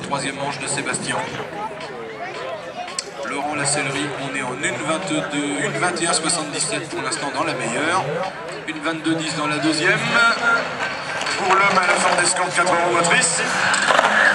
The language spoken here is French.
troisième manche de Sébastien. Laurent Lassellerie, on est en 1,21,77 pour l'instant dans la meilleure. 1,22,10 dans la deuxième. Pour l'homme à la fin d'escampe 4 roues motrices.